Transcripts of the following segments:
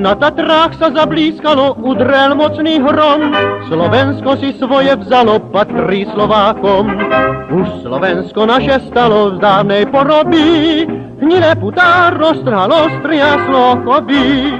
Na Tatrách sa zablízkalo, udrel mocný hrom, Slovensko si svoje vzalo, patrí Slovákom. Už Slovensko naše stalo v dávnej poroby, hnilé putá roztrhalo, striaslo koby.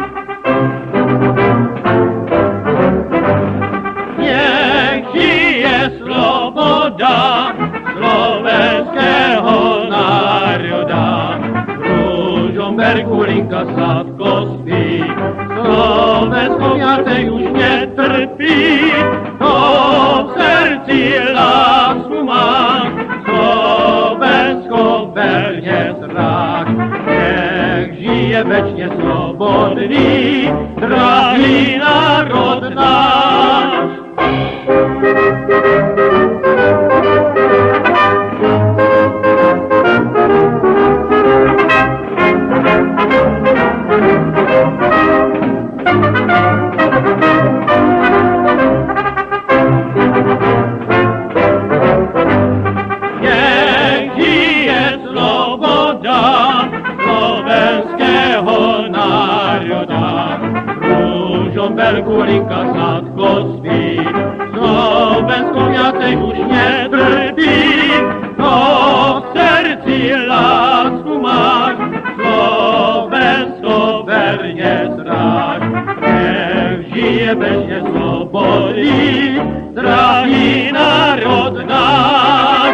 Nech žije sloboda slovenského národa, v Ružomberku linka sladko spí, Slovensko viacej už netrpí, to v srdci lásku má, Slovensko verne zrak. Nech žije večne slobodný, drahý národ náš. Nech žije sloboda slovenského národa, v Ružomberku linka sladko spí, Slovensko viacej už netrpí, to v srdci lásku máš, Slovensko verne zráš. Nech žije večne slobodný, drahý národ náš.